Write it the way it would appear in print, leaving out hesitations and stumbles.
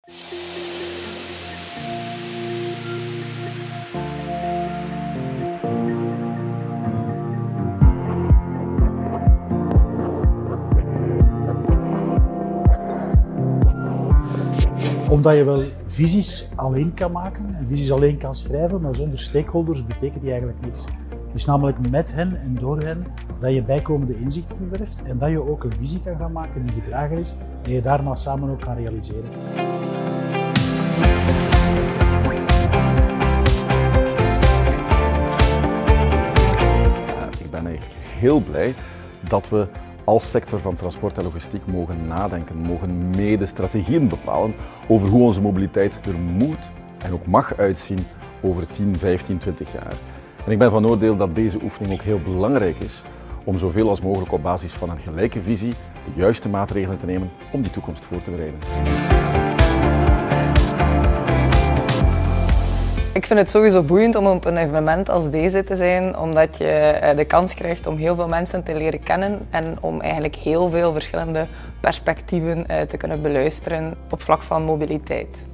Omdat je wel visies alleen kan maken en visies alleen kan schrijven, maar zonder stakeholders betekent die eigenlijk niks. Het is namelijk met hen en door hen dat je bijkomende inzichten verwerft en dat je ook een visie kan gaan maken die gedragen is en je daarna samen ook kan realiseren. Ik ben eigenlijk heel blij dat we als sector van transport en logistiek mogen nadenken, mogen mede strategieën bepalen over hoe onze mobiliteit er moet en ook mag uitzien over 10, 15, 20 jaar. En ik ben van oordeel dat deze oefening ook heel belangrijk is om zoveel als mogelijk op basis van een gelijke visie de juiste maatregelen te nemen om die toekomst voor te bereiden. Ik vind het sowieso boeiend om op een evenement als deze te zijn, omdat je de kans krijgt om heel veel mensen te leren kennen en om eigenlijk heel veel verschillende perspectieven te kunnen beluisteren op vlak van mobiliteit.